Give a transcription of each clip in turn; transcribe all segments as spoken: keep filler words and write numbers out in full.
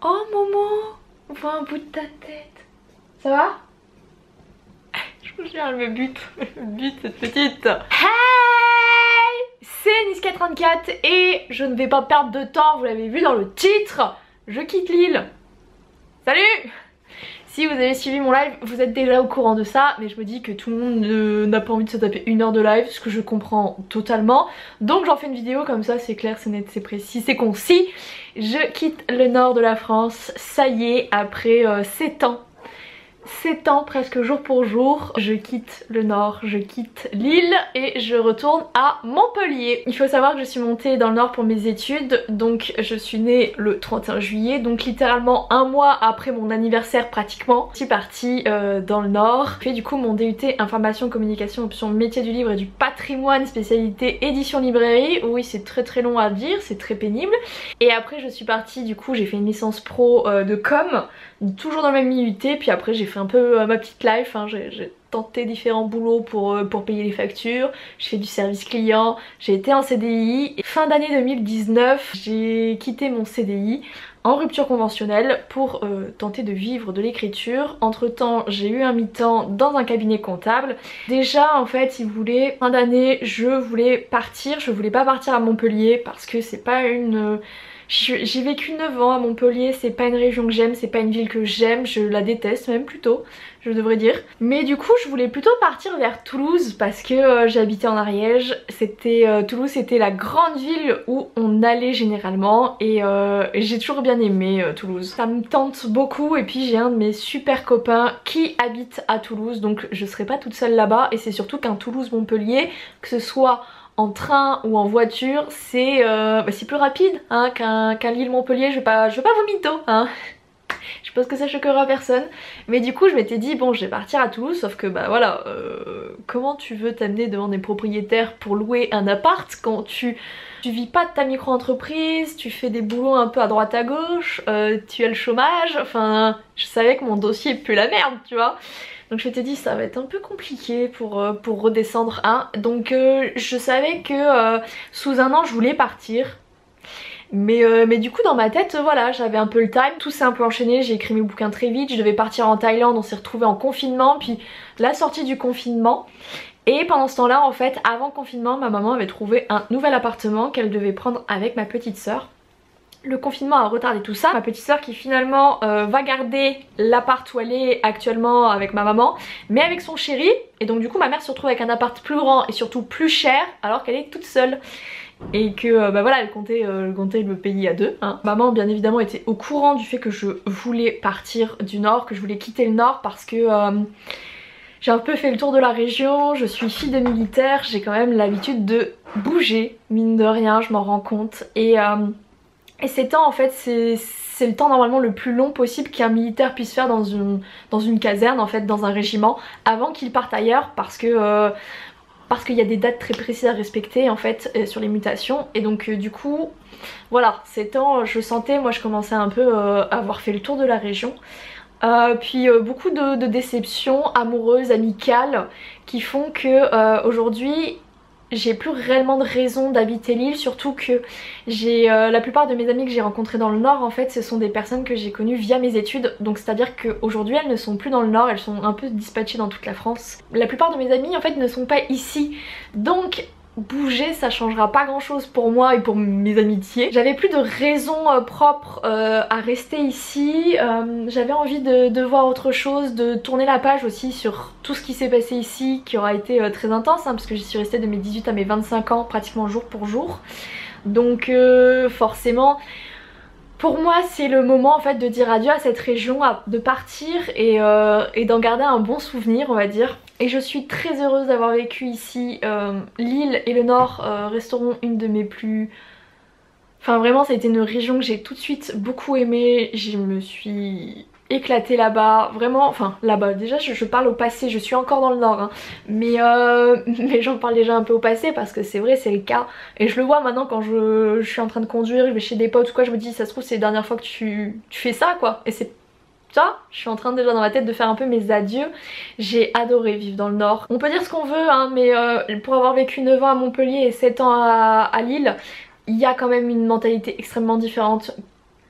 Oh Momo, on voit un bout de ta tête. Ça va? Je me souviens, elle me bute, elle me bute cette petite. Hey, c'est Niska trente-quatre et je ne vais pas perdre de temps, vous l'avez vu dans le titre, je quitte l'île. Salut! Si vous avez suivi mon live, vous êtes déjà au courant de ça, mais je me dis que tout le monde euh, n'a pas envie de se taper une heure de live, ce que je comprends totalement. Donc j'en fais une vidéo comme ça, c'est clair, c'est net, c'est précis, c'est concis. Je quitte le nord de la France, ça y est, après euh, sept ans. sept ans presque jour pour jour, je quitte le nord, je quitte l'île et je retourne à Montpellier. Il faut savoir que je suis montée dans le nord pour mes études, donc je suis née le trente et un juillet, donc littéralement un mois après mon anniversaire pratiquement. Je suis partie euh, dans le nord, j'ai fait du coup mon D U T information communication option métier du livre et du patrimoine spécialité édition librairie. Oui, c'est très très long à dire, c'est très pénible. Et après je suis partie, du coup j'ai fait une licence pro euh, de com, toujours dans le même I U T, puis après j'ai fait un peu euh, ma petite life, hein. J'ai tenté différents boulots pour, euh, pour payer les factures, j'ai fait du service client, j'ai été en C D I. Et fin d'année deux mille dix-neuf, j'ai quitté mon C D I en rupture conventionnelle pour euh, tenter de vivre de l'écriture. Entre temps j'ai eu un mi-temps dans un cabinet comptable. Déjà en fait ils voulaient, fin d'année je voulais partir, je voulais pas partir à Montpellier parce que c'est pas une... Euh, J'ai vécu neuf ans à Montpellier, c'est pas une région que j'aime, c'est pas une ville que j'aime, je la déteste même plutôt, je devrais dire. Mais du coup je voulais plutôt partir vers Toulouse parce que euh, j'habitais en Ariège, c'était euh, Toulouse c'était la grande ville où on allait généralement et euh, j'ai toujours bien aimé euh, Toulouse. Ça me tente beaucoup et puis j'ai un de mes super copains qui habite à Toulouse, donc je serai pas toute seule là-bas et c'est surtout qu'un Toulouse-Montpellier, que ce soit en train ou en voiture, c'est euh, bah plus rapide hein, qu'un qu'un Lille-Montpellier. Je vais pas, je vais pas vous mytho, hein. Je pense que ça choquera personne. Mais du coup je m'étais dit bon je vais partir à Toulouse, sauf que bah voilà, euh, comment tu veux t'amener devant des propriétaires pour louer un appart quand tu, tu vis pas de ta micro-entreprise, tu fais des boulots un peu à droite à gauche, euh, tu as le chômage, enfin je savais que mon dossier pue la merde tu vois. Donc je m'étais dit ça va être un peu compliqué pour, euh, pour redescendre un. Donc euh, je savais que euh, sous un an je voulais partir. Mais, euh, mais du coup dans ma tête euh, voilà j'avais un peu le time, tout s'est un peu enchaîné, j'ai écrit mes bouquins très vite, je devais partir en Thaïlande, on s'est retrouvés en confinement, puis la sortie du confinement. Et pendant ce temps là en fait avant le confinement ma maman avait trouvé un nouvel appartement qu'elle devait prendre avec ma petite sœur. Le confinement a retardé tout ça. Ma petite sœur qui finalement euh, va garder l'appart où elle est actuellement avec ma maman, mais avec son chéri. Et donc du coup ma mère se retrouve avec un appart plus grand et surtout plus cher alors qu'elle est toute seule. Et que euh, bah voilà elle comptait, euh, elle comptait le payer à deux hein. Maman bien évidemment était au courant du fait que je voulais partir du nord, que je voulais quitter le nord parce que... Euh, j'ai un peu fait le tour de la région, je suis fille de militaire, j'ai quand même l'habitude de bouger, mine de rien, je m'en rends compte. Et... Euh, Et ces temps en fait c'est le temps normalement le plus long possible qu'un militaire puisse faire dans une, dans une caserne en fait, dans un régiment, avant qu'il parte ailleurs parce que euh, parce qu'il y a des dates très précises à respecter en fait euh, sur les mutations. Et donc euh, du coup voilà, ces temps je sentais, moi je commençais un peu euh, à avoir fait le tour de la région. Euh, puis euh, beaucoup de, de déceptions amoureuses, amicales qui font que euh, aujourd'hui j'ai plus réellement de raison d'habiter l'île, surtout que j'ai euh, la plupart de mes amis que j'ai rencontrés dans le nord en fait ce sont des personnes que j'ai connues via mes études, donc c'est à dire qu'aujourd'hui elles ne sont plus dans le nord, elles sont un peu dispatchées dans toute la France. La plupart de mes amis en fait ne sont pas ici, donc bouger ça changera pas grand chose pour moi et pour mes amitiés. J'avais plus de raison euh, propre euh, à rester ici, euh, j'avais envie de, de voir autre chose, de tourner la page aussi sur tout ce qui s'est passé ici qui aura été euh, très intense hein, parce que j'y suis restée de mes dix-huit à mes vingt-cinq ans pratiquement jour pour jour. Donc euh, forcément pour moi c'est le moment en fait de dire adieu à cette région, à, de partir et, euh, et d'en garder un bon souvenir on va dire. Et je suis très heureuse d'avoir vécu ici. euh, L'île et le nord euh, resteront une de mes plus... Enfin vraiment ça a été une région que j'ai tout de suite beaucoup aimée. Je me suis éclatée là-bas, vraiment, enfin là-bas déjà je, je parle au passé, je suis encore dans le nord hein. mais, euh, mais j'en parle déjà un peu au passé parce que c'est vrai c'est le cas. Et je le vois maintenant quand je, je suis en train de conduire, je vais chez des potes ou quoi, je me dis ça se trouve c'est les dernières fois que tu, tu fais ça quoi. Et c'est ça, je suis en train déjà dans ma tête de faire un peu mes adieux. J'ai adoré vivre dans le nord. On peut dire ce qu'on veut hein, mais euh, pour avoir vécu neuf ans à Montpellier et sept ans à, à Lille, il y a quand même une mentalité extrêmement différente.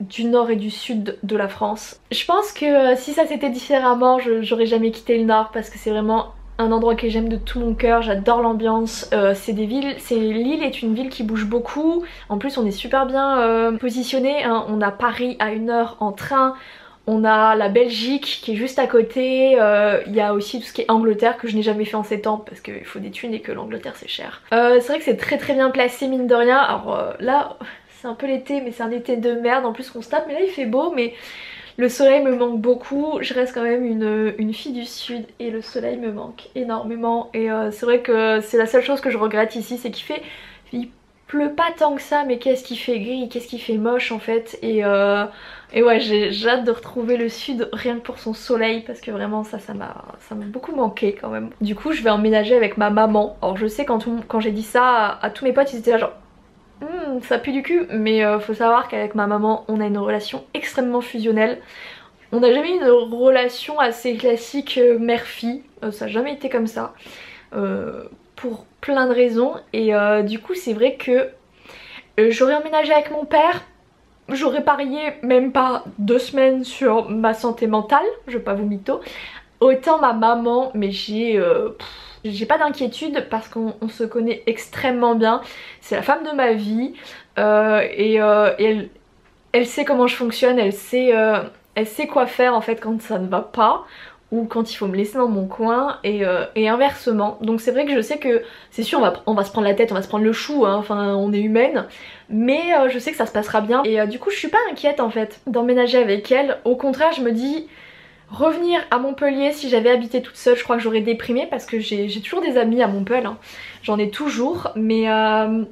du nord et du sud de la France. Je pense que euh, si ça s'était différemment, j'aurais jamais quitté le nord parce que c'est vraiment un endroit que j'aime de tout mon cœur, j'adore l'ambiance, euh, c'est des villes, c'est Lille est une ville qui bouge beaucoup, en plus on est super bien euh, positionné, hein. On a Paris à une heure en train, on a la Belgique qui est juste à côté, euh, il y a aussi tout ce qui est Angleterre que je n'ai jamais fait en sept ans parce qu'il faut des thunes et que l'Angleterre c'est cher. Euh, c'est vrai que c'est très très bien placé mine de rien, alors euh, là c'est un peu l'été mais c'est un été de merde en plus qu'on se tape, mais là il fait beau mais le soleil me manque beaucoup, je reste quand même une, une fille du sud et le soleil me manque énormément et euh, c'est vrai que c'est la seule chose que je regrette ici, c'est qu'il fait... Il pleut pas tant que ça mais qu'est-ce qu'il fait gris, qu'est-ce qu'il fait moche en fait et, euh, et ouais j'ai hâte de retrouver le sud rien que pour son soleil parce que vraiment ça ça m'a ça m'a beaucoup manqué quand même. Du coup je vais emménager avec ma maman, alors je sais quand, quand j'ai dit ça à, à tous mes potes ils étaient là genre Mmh, ça pue du cul, mais euh, faut savoir qu'avec ma maman on a une relation extrêmement fusionnelle. On n'a jamais eu une relation assez classique euh, mère-fille, euh, ça n'a jamais été comme ça, euh, pour plein de raisons. Et euh, du coup c'est vrai que euh, j'aurais emménagé avec mon père, j'aurais parié même pas deux semaines sur ma santé mentale, je vais pas vous mytho. Autant ma maman, mais j'ai... Euh, J'ai pas d'inquiétude parce qu'on se connaît extrêmement bien, c'est la femme de ma vie euh, et, euh, et elle, elle sait comment je fonctionne, elle sait, euh, elle sait quoi faire en fait quand ça ne va pas ou quand il faut me laisser dans mon coin et, euh, et inversement. Donc c'est vrai que je sais que c'est sûr on va, on va se prendre la tête, on va se prendre le chou, hein, enfin on est humaine, mais euh, je sais que ça se passera bien et euh, du coup je suis pas inquiète en fait d'emménager avec elle, au contraire je me dis... Revenir à Montpellier, si j'avais habité toute seule, je crois que j'aurais déprimé parce que j'ai toujours des amis à Montpellier, hein. J'en ai toujours, mais euh,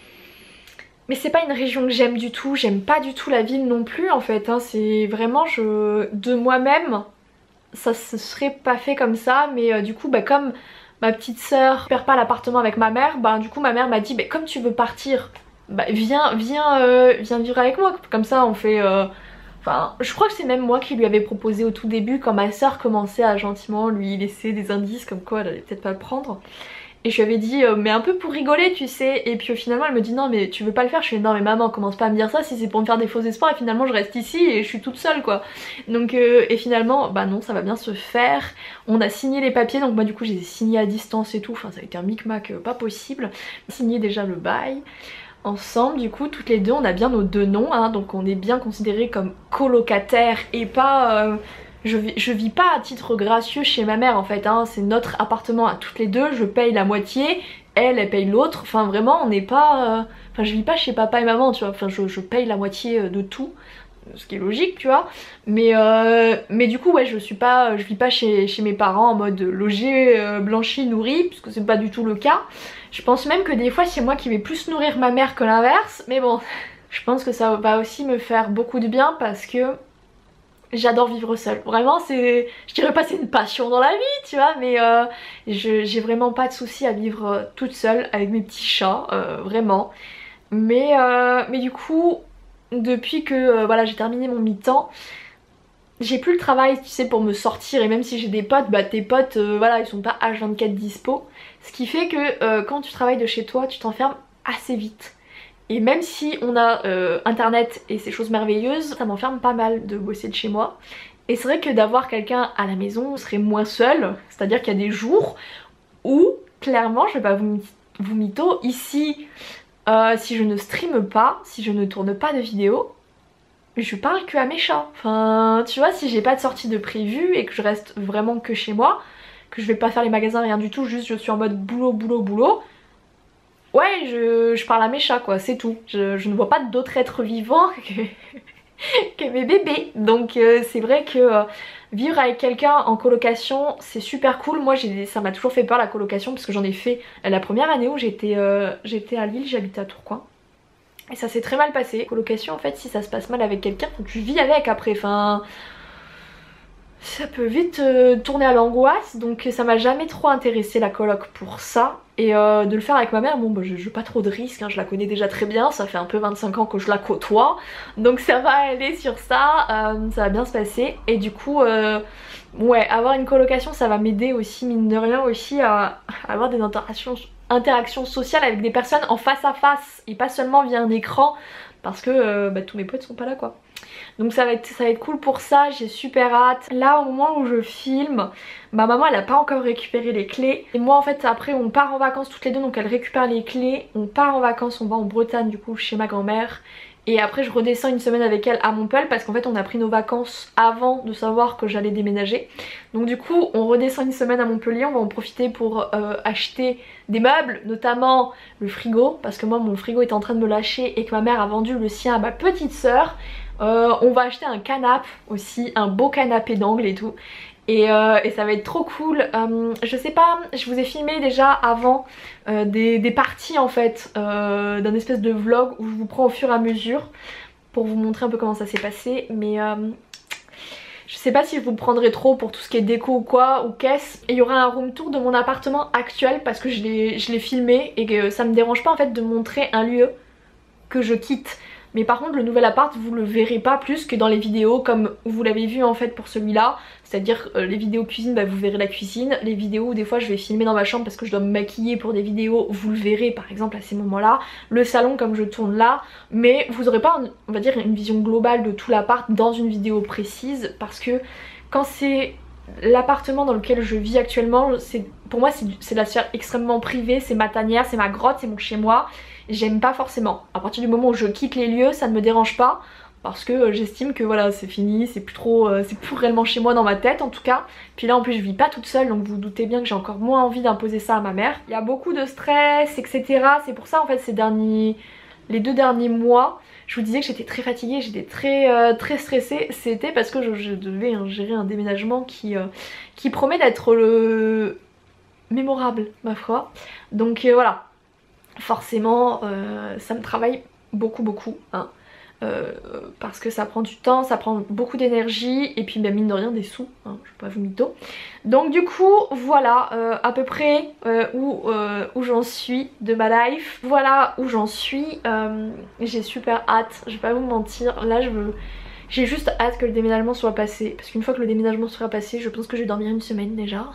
mais c'est pas une région que j'aime du tout, j'aime pas du tout la ville non plus en fait, hein. C'est vraiment, je de moi-même, ça se serait pas fait comme ça, mais euh, du coup bah comme ma petite sœur perd pas l'appartement avec ma mère, bah du coup ma mère m'a dit bah comme tu veux partir, bah viens, viens, euh, viens vivre avec moi, comme ça on fait... Euh, Enfin, je crois que c'est même moi qui lui avais proposé au tout début quand ma soeur commençait à gentiment lui laisser des indices comme quoi elle allait peut-être pas le prendre. Et je lui avais dit euh, mais un peu pour rigoler tu sais, et puis finalement elle me dit non mais tu veux pas le faire. Je suis non mais maman commence pas à me dire ça si c'est pour me faire des faux espoirs et finalement je reste ici et je suis toute seule quoi. Donc euh, et finalement bah non ça va bien se faire. On a signé les papiers donc moi du coup j'ai signé à distance et tout, enfin ça a été un micmac euh, pas possible. Signé déjà le bail. Ensemble du coup toutes les deux on a bien nos deux noms hein, donc on est bien considérés comme colocataires et pas euh, je, vis, je vis pas à titre gracieux chez ma mère en fait hein, c'est notre appartement à toutes les deux, je paye la moitié, elle elle paye l'autre, enfin vraiment on n'est pas euh... enfin je vis pas chez papa et maman tu vois, enfin je, je paye la moitié de tout, ce qui est logique tu vois, mais euh, mais du coup ouais je suis pas je vis pas chez, chez mes parents en mode logé, euh, blanchi, nourri, puisque c'est pas du tout le cas. Je pense même que des fois c'est moi qui vais plus nourrir ma mère que l'inverse, mais bon je pense que ça va aussi me faire beaucoup de bien parce que j'adore vivre seule. Vraiment c'est, je dirais pas c'est une passion dans la vie tu vois, mais euh, j'ai vraiment pas de soucis à vivre toute seule avec mes petits chats, euh, vraiment. Mais, euh, mais du coup depuis que euh, voilà j'ai terminé mon mi-temps, j'ai plus le travail tu sais pour me sortir, et même si j'ai des potes, bah tes potes euh, voilà ils sont pas H vingt-quatre dispo. Ce qui fait que euh, quand tu travailles de chez toi tu t'enfermes assez vite. Et même si on a euh, internet et ces choses merveilleuses, ça m'enferme pas mal de bosser de chez moi. Et c'est vrai que d'avoir quelqu'un à la maison, on serait moins seul. C'est à dire qu'il y a des jours où clairement, je vais pas vous, vous mytho, ici euh, si je ne streame pas, si je ne tourne pas de vidéo, je parle que à mes chats. Enfin tu vois, si j'ai pas de sortie de prévu et que je reste vraiment que chez moi, que je vais pas faire les magasins, rien du tout, juste je suis en mode boulot, boulot, boulot. Ouais, je, je parle à mes chats quoi, c'est tout. Je, je ne vois pas d'autres êtres vivants que, que mes bébés. Donc euh, c'est vrai que euh, vivre avec quelqu'un en colocation c'est super cool. Moi ça m'a toujours fait peur la colocation parce que j'en ai fait la première année où j'étais euh, j'étais à Lille, j'habitais à Tourcoing. Et ça s'est très mal passé. Colocation en fait si ça se passe mal avec quelqu'un, tu vis avec après, enfin... Ça peut vite euh, tourner à l'angoisse, donc ça m'a jamais trop intéressé la coloc pour ça. Et euh, de le faire avec ma mère, bon bah je, je pas trop de risques, hein, je la connais déjà très bien, ça fait un peu vingt-cinq ans que je la côtoie. Donc ça va aller sur ça, euh, ça va bien se passer. Et du coup, euh, ouais, avoir une colocation ça va m'aider aussi, mine de rien aussi, à, à avoir des interactions, interactions sociales avec des personnes en face à face. Et pas seulement via un écran, parce que euh, bah, tous mes potes sont pas là quoi. Donc ça va être, ça va être cool pour ça, j'ai super hâte. Là au moment où je filme, ma maman elle a pas encore récupéré les clés. Et moi en fait après on part en vacances toutes les deux, donc elle récupère les clés. On part en vacances, on va en Bretagne du coup chez ma grand-mère. Et après je redescends une semaine avec elle à Montpellier parce qu'en fait on a pris nos vacances avant de savoir que j'allais déménager. Donc du coup on redescend une semaine à Montpellier, on va en profiter pour euh, acheter des meubles, notamment le frigo. Parce que moi mon frigo est en train de me lâcher et que ma mère a vendu le sien à ma petite sœur. Euh, on va acheter un canapé aussi, un beau canapé d'angle et tout. Et, euh, et ça va être trop cool. Euh, je sais pas, je vous ai filmé déjà avant euh, des, des parties en fait euh, d'un espèce de vlog où je vous prends au fur et à mesure pour vous montrer un peu comment ça s'est passé. Mais euh, je sais pas si je vous prendrai trop pour tout ce qui est déco ou quoi ou qu'est-ce. Et il y aura un room tour de mon appartement actuel parce que je l'ai filmé et que ça me dérange pas en fait de montrer un lieu que je quitte. Mais par contre le nouvel appart vous le verrez pas plus que dans les vidéos comme vous l'avez vu en fait pour celui-là. C'est à dire euh, les vidéos cuisine bah, vous verrez la cuisine. Les vidéos où des fois je vais filmer dans ma chambre parce que je dois me maquiller pour des vidéos, vous le verrez par exemple à ces moments là. Le salon comme je tourne là. Mais vous aurez pas on va dire une vision globale de tout l'appart dans une vidéo précise. Parce que quand c'est l'appartement dans lequel je vis actuellement, pour moi c'est de la sphère extrêmement privée. C'est ma tanière, c'est ma grotte, c'est mon chez moi. J'aime pas forcément. À partir du moment où je quitte les lieux, ça ne me dérange pas parce que j'estime que voilà c'est fini, c'est plus trop, euh, c'est plus réellement chez moi dans ma tête en tout cas. Puis là en plus je vis pas toute seule donc vous, vous doutez bien que j'ai encore moins envie d'imposer ça à ma mère. Il y a beaucoup de stress et cetera. C'est pour ça en fait ces derniers, les deux derniers mois, je vous disais que j'étais très fatiguée, j'étais très euh, très stressée. C'était parce que je, je devais hein, gérer un déménagement qui, euh, qui promet d'être le mémorable ma foi. Donc euh, voilà. Forcément euh, ça me travaille beaucoup beaucoup hein. euh, parce que ça prend du temps, ça prend beaucoup d'énergie et puis bah, mine de rien des sous, hein, je vais pas vous mytho. Donc du coup voilà euh, à peu près euh, où, euh, où j'en suis de ma life. Voilà où j'en suis, euh, j'ai super hâte, je vais pas vous mentir, là je veux... J'ai juste hâte que le déménagement soit passé parce qu'une fois que le déménagement sera passé je pense que je vais dormir une semaine déjà.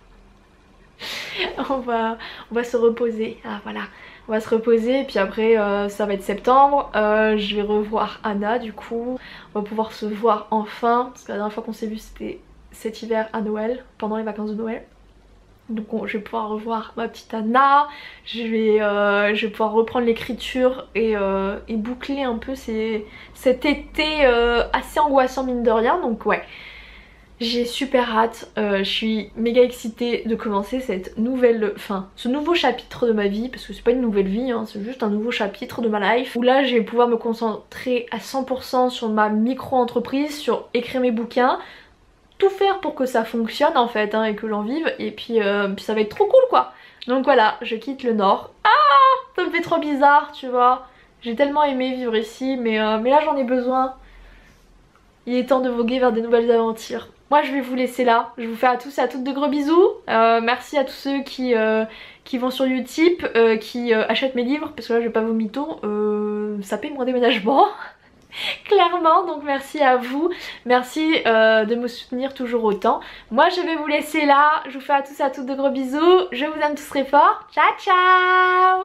on, va, on va se reposer, ah voilà. On va se reposer et puis après euh, ça va être septembre, euh, je vais revoir Anna du coup, on va pouvoir se voir enfin parce que la dernière fois qu'on s'est vu c'était cet hiver à Noël, pendant les vacances de Noël. Donc on, je vais pouvoir revoir ma petite Anna, je vais, euh, je vais pouvoir reprendre l'écriture et, euh, et boucler un peu ces, cet été euh, assez angoissant mine de rien, donc ouais. J'ai super hâte, euh, je suis méga excitée de commencer cette nouvelle, enfin ce nouveau chapitre de ma vie, parce que c'est pas une nouvelle vie, hein, c'est juste un nouveau chapitre de ma life, où là je vais pouvoir me concentrer à cent pour cent sur ma micro-entreprise, sur écrire mes bouquins, tout faire pour que ça fonctionne en fait, hein, et que l'on vive, et puis, euh, puis ça va être trop cool quoi. Donc voilà, je quitte le nord. Ah, ça me fait trop bizarre, tu vois. J'ai tellement aimé vivre ici, mais, euh, mais là j'en ai besoin. Il est temps de voguer vers de nouvelles aventures. Moi je vais vous laisser là, je vous fais à tous et à toutes de gros bisous. Euh, merci à tous ceux qui, euh, qui vont sur Utip, euh, qui euh, achètent mes livres, parce que là je vais pas vous mytho, euh, ça paye mon déménagement. Clairement, donc merci à vous, merci euh, de me soutenir toujours autant. Moi je vais vous laisser là, je vous fais à tous et à toutes de gros bisous, je vous aime tous très fort, ciao ciao.